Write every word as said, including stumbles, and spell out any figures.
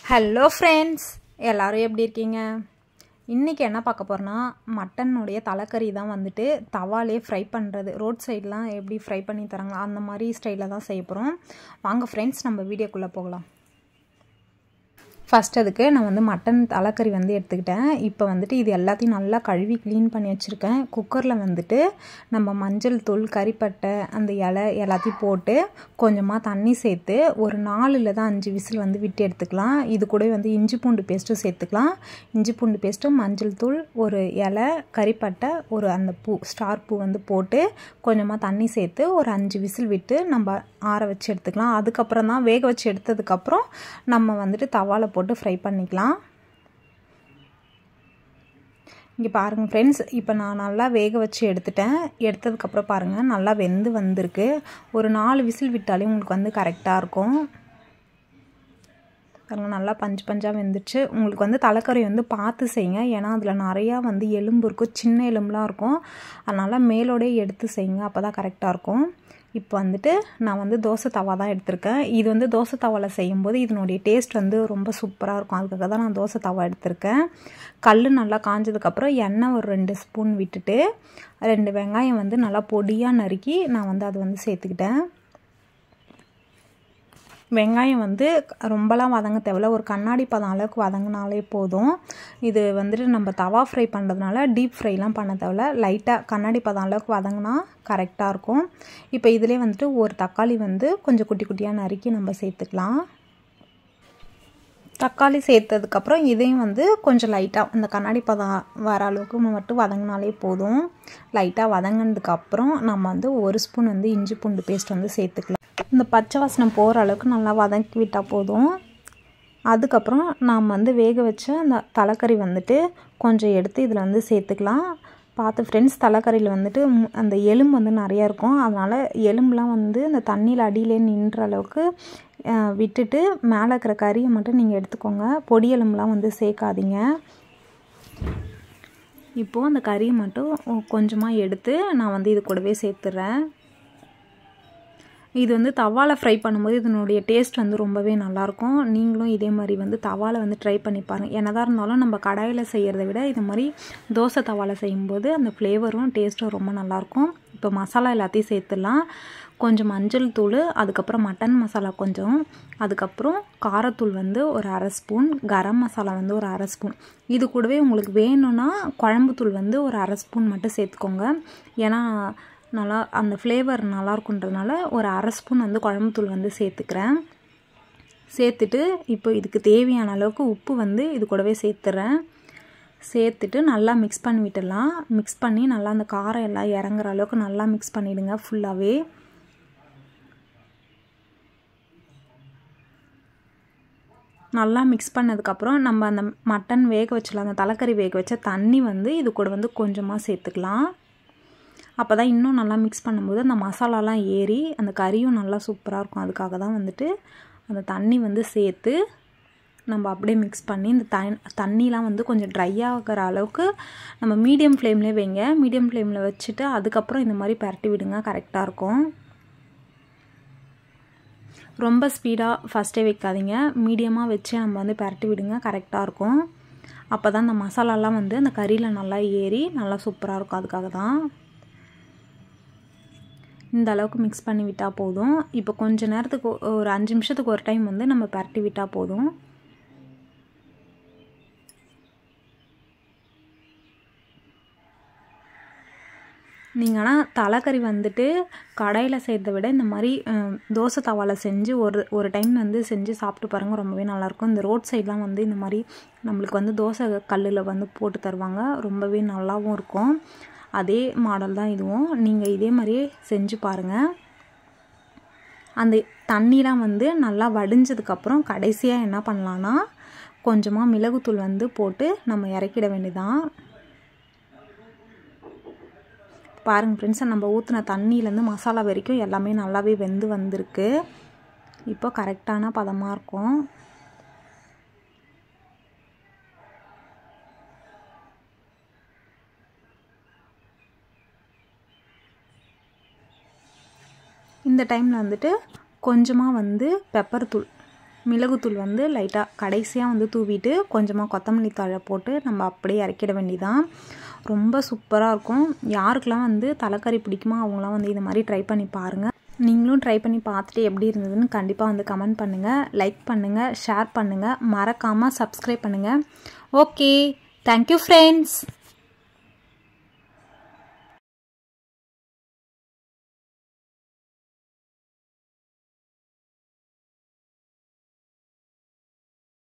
Hello friends, எல்லோரும் எப்படி இருக்கீங்க? இன்றைக்கி என்ன பார்க்க போகிறோன்னா, மட்டனுடைய தலைக்கறி தான் வந்துட்டு தவாலே ஃப்ரை பண்ணுறது. ரோட் சைட்லாம் எப்படி ஃப்ரை பண்ணி தராங்க அந்த மாதிரி ஸ்டைலில் தான் செய்ய போகிறோம். வாங்க ஃப்ரெண்ட்ஸ், நம்ம வீடியோக்குள்ளே போகலாம். ஃபஸ்ட் அதுக்கு நான் வந்து மட்டன் தலைக்கறி வந்து எடுத்துக்கிட்டேன். இப்போ வந்துட்டு இது எல்லாத்தையும் நல்லா கழுவி க்ளீன் பண்ணி வச்சுருக்கேன். குக்கரில் வந்துட்டு நம்ம மஞ்சள் தூள், கறிப்பட்டை, அந்த இலை எல்லாத்தையும் போட்டு கொஞ்சமாக தண்ணி சேர்த்து ஒரு நாலுல தான் அஞ்சு விசில் வந்து விட்டு எடுத்துக்கலாம். இது கூட வந்து இஞ்சி பூண்டு பேஸ்ட்டும் சேர்த்துக்கலாம். இஞ்சி பூண்டு பேஸ்ட்டும், மஞ்சள் தூள், ஒரு இலை, கறிப்பட்டை, ஒரு அந்த பூ ஸ்டார் பூ வந்து போட்டு கொஞ்சமாக தண்ணி சேர்த்து ஒரு அஞ்சு விசில் விட்டு நம்ம ஆற வச்சு எடுத்துக்கலாம். அதுக்கப்புறம் தான் வேக வச்சு எடுத்ததுக்கப்புறம் நம்ம வந்துட்டு தவால போட்டு ஃப்ரை பண்ணிக்கலாம். இங்கே பாருங்கள் ஃப்ரெண்ட்ஸ், இப்போ நான் நல்லா வேக வச்சு எடுத்துட்டேன். எடுத்ததுக்கப்புறம் பாருங்கள் நல்லா வெந்து வந்திருக்கு. ஒரு நாலு விசில் விட்டாலே உங்களுக்கு வந்து கரெக்டாக இருக்கும். பாருங்கள் நல்லா பஞ்சு பஞ்சாக வெந்துச்சு. உங்களுக்கு வந்து தலைக்கறி வந்து பார்த்து செய்யுங்க, ஏன்னா அதில் நிறையா வந்து எலும்பு இருக்கும், சின்ன எலும்புலாம் இருக்கும். அதனால் மேலோடே எடுத்து செய்யுங்க, அப்போ தான் கரெக்டாக இருக்கும். இப்போ வந்துட்டு நான் வந்து தோசை தவா தான் எடுத்திருக்கேன். இது வந்து தோசை தவாவில் செய்யும்போது இதனுடைய டேஸ்ட் வந்து ரொம்ப சூப்பராக இருக்கும். அதுக்காக தான் நான் தோசை தவா எடுத்திருக்கேன். கல் நல்லா காஞ்சதுக்கப்புறம் எண்ணெய் ஒரு ரெண்டு ஸ்பூன் விட்டுட்டு ரெண்டு வெங்காயம் வந்து நல்லா பொடியாக நறுக்கி நான் வந்து அது வந்து சேர்த்துக்கிட்டேன். வெங்காயம் வந்து ரொம்பலாம் வதங்க தேவையில்ல, ஒரு கண்ணாடி பதம் அளவுக்கு வதங்கினாலே போதும். இது வந்துட்டு நம்ம தவா ஃப்ரை பண்ணுறதுனால டீப் ஃப்ரைலாம் பண்ண தேவையில்ல, லைட்டாக கண்ணாடி பதம் அளவுக்கு வதங்கினா கரெக்டாக இருக்கும். இப்போ இதிலே வந்துட்டு ஒரு தக்காளி வந்து கொஞ்சம் குட்டி குட்டியாக நறுக்கி நம்ம சேர்த்துக்கலாம். தக்காளி சேர்த்ததுக்கப்புறம் இதையும் வந்து கொஞ்சம் லைட்டாக அந்த கண்ணாடி பதம் வர அளவுக்கு மட்டும் வதங்கினாலே போதும். லைட்டாக வதங்கினதுக்கப்புறம் நம்ம வந்து ஒரு ஸ்பூன் வந்து இஞ்சி பூண்டு பேஸ்ட் வந்து சேர்த்துக்கலாம். இந்த பச்சை வாசனை போகிற அளவுக்கு நல்லா வதக்கி விட்டால் போதும். அதுக்கப்புறம் நாம் வந்து வேக வச்ச அந்த தலைக்கறி வந்துட்டு கொஞ்சம் எடுத்து இதில் வந்து சேர்த்துக்கலாம். பார்த்து ஃப்ரெண்ட்ஸ், தலைக்கறியில் வந்துட்டு அந்த எலும்பு வந்து நிறையா இருக்கும். அதனால் எலும்புலாம் வந்து அந்த தண்ணியில் அடியிலே நின்ற அளவுக்கு விட்டுட்டு மேலே இருக்கிற கறியை மட்டும் நீங்கள் எடுத்துக்கோங்க. பொடி எலும்புலாம் வந்து சேர்க்காதீங்க. இப்போது அந்த கறியை மட்டும் கொஞ்சமாக எடுத்து நான் வந்து இது கூடவே சேர்த்துறேன். இது வந்து தவாவில் ஃப்ரை பண்ணும்போது இதனுடைய டேஸ்ட் வந்து ரொம்பவே நல்லாயிருக்கும். நீங்களும் இதே மாதிரி வந்து தவாவில் வந்து ட்ரை பண்ணி பாருங்கள். என்னதான் இருந்தாலும் நம்ம கடாயில் செய்கிறத விட இது மாதிரி தோசை தவாவில் செய்யும்போது அந்த ஃப்ளேவரும் டேஸ்ட்டும் ரொம்ப நல்லாயிருக்கும். இப்போ மசாலா எல்லாத்தையும் சேர்த்துடலாம். கொஞ்சம் மஞ்சள் தூள், அதுக்கப்புறம் மட்டன் மசாலா கொஞ்சம், அதுக்கப்புறம் காரத்தூள் வந்து ஒரு அரை ஸ்பூன், கரம் மசாலா வந்து ஒரு அரை ஸ்பூன். இது கூடவே உங்களுக்கு வேணும்னா குழம்புத்தூள் வந்து ஒரு அரை ஸ்பூன் மட்டும் சேர்த்துக்கோங்க. ஏன்னா நல்லா அந்த ஃப்ளேவர் நல்லாயிருக்குன்றதுனால ஒரு அரை ஸ்பூன் வந்து குழம்புத்தூள் வந்து சேர்த்துக்கிறேன். சேர்த்துட்டு இப்போ இதுக்கு தேவையான அளவுக்கு உப்பு வந்து இது கூடவே சேர்த்துறேன். சேர்த்துட்டு நல்லா மிக்ஸ் பண்ணி விட்டுடலாம். மிக்ஸ் பண்ணி நல்லா அந்த காரம் எல்லாம் இறங்குற அளவுக்கு நல்லா மிக்ஸ் பண்ணிவிடுங்க ஃபுல்லாகவே. நல்லா மிக்ஸ் பண்ணதுக்கப்புறம் நம்ம அந்த மட்டன் வேக வச்சிடலாம். அந்த தலைக்கறி வேக வச்ச தண்ணி வந்து இது கூட வந்து கொஞ்சமாக சேர்த்துக்கலாம். அப்போ தான் இன்னும் நல்லா மிக்ஸ் பண்ணும்போது அந்த மசாலாலாம் ஏறி அந்த கறியும் நல்லா சூப்பராக இருக்கும். அதுக்காக தான் வந்துட்டு அந்த தண்ணி வந்து சேர்த்து நம்ம அப்படியே மிக்ஸ் பண்ணி இந்த த தண்ணிலாம் வந்து கொஞ்சம் ட்ரை ஆகிற அளவுக்கு நம்ம மீடியம் ஃப்ளேம்லேயே வைங்க. மீடியம் ஃப்ளேமில் வச்சுட்டு அதுக்கப்புறம் இந்த மாதிரி பரட்டி விடுங்க, கரெக்டாக இருக்கும். ரொம்ப ஸ்பீடாக ஃபஸ்ட்டே வைக்காதீங்க, மீடியமாக வச்சு நம்ம வந்து பரட்டி விடுங்க, கரெக்டாக இருக்கும். அப்போ தான் அந்த மசாலாலாம் வந்து அந்த கறியில் நல்லா ஏறி நல்லா சூப்பராக இருக்கும். அதுக்காக தான் இந்த அளவுக்கு மிக்ஸ் பண்ணி விட்டால் போதும். இப்போ கொஞ்சம் நேரத்துக்கு ஒரு அஞ்சு நிமிஷத்துக்கு ஒரு டைம் வந்து நம்ம பரட்டி விட்டால் போதும். நீங்கள் ஆனால் தலைக்கறி வந்துட்டு கடையில் செய்கிறத விட இந்த மாதிரி தோசை தவாவில் செஞ்சு ஒரு ஒரு டைம் வந்து செஞ்சு சாப்பிட்டு பாருங்கள், ரொம்பவே நல்லாயிருக்கும். இந்த ரோட் சைட்லாம் வந்து இந்த மாதிரி நம்மளுக்கு வந்து தோசை கல்லில் வந்து போட்டு தருவாங்க, ரொம்பவே நல்லாவும் இருக்கும். அதே மாடல் தான் இதுவும். நீங்கள் இதே மாதிரியே செஞ்சு பாருங்கள். அந்த தண்ணிலாம் வந்து நல்லா வடிஞ்சதுக்கப்புறம் கடைசியாக என்ன பண்ணலான்னா கொஞ்சமாக மிளகுத்தூள் வந்து போட்டு நம்ம இறக்கிட வேண்டியதான். பாருங்கள் ஃப்ரெண்ட்ஸ், நம்ம ஊற்றின தண்ணியிலேருந்து மசாலா வரைக்கும் எல்லாமே நல்லாவே வெந்து வந்திருக்கு. இப்போ கரெக்டான பதமாக இருக்கும். இந்த டைமில் வந்துட்டு கொஞ்சமாக வந்து பெப்பர் தூள் மிளகுத்தூள் வந்து லைட்டாக கடைசியாக வந்து தூவிட்டு கொஞ்சமாக கொத்தமல்லி தழை போட்டு நம்ம அப்படியே இறக்கிட வேண்டியதான். ரொம்ப சூப்பராக இருக்கும். யாருக்கெல்லாம் வந்து தலைக்கறி பிடிக்குமோ அவங்களாம் வந்து இந்த மாதிரி ட்ரை பண்ணி பாருங்கள். நீங்களும் ட்ரை பண்ணி பார்த்துட்டு எப்படி இருந்ததுன்னு கண்டிப்பாக வந்து கமெண்ட் பண்ணுங்கள், லைக் பண்ணுங்கள், ஷேர் பண்ணுங்கள், மறக்காமல் சப்ஸ்கிரைப் பண்ணுங்கள். Okay, thank you friends.